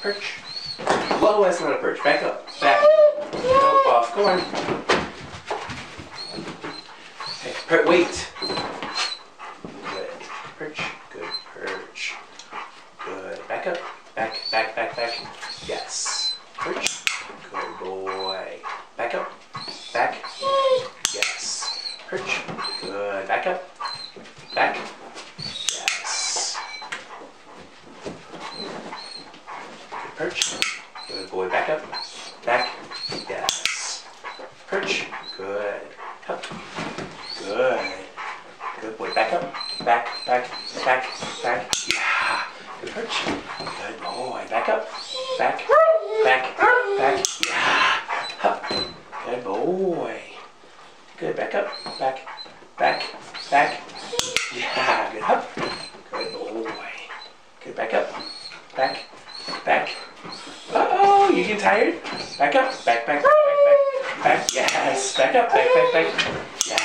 Perch. Whoa, that's not a perch. Back up. Back. Go off. Go on. Okay. Wait. Good. Perch. Good perch. Good. Back up. Back, back, back, back. Yes. Perch. Good boy. Back up. Back. Yes. Perch. Good. Back up. Back. Yes. Good perch. Good boy. Back up. Back. Yes. Perch. Good. Up. Good. Good boy. Back up. Back, back, back, back. Yeah. Good perch. Good boy. Back up. Back. Back. Back. Yeah. Up. Good boy. Good. Back up. Back. Back. Back. Yeah. Good. Up. Good boy. Good. Back up. Back. Back. Uh-oh. You get tired? Back up. Back, back, back, back, back. Back. Yes. Back up. Back, back, back. Yeah.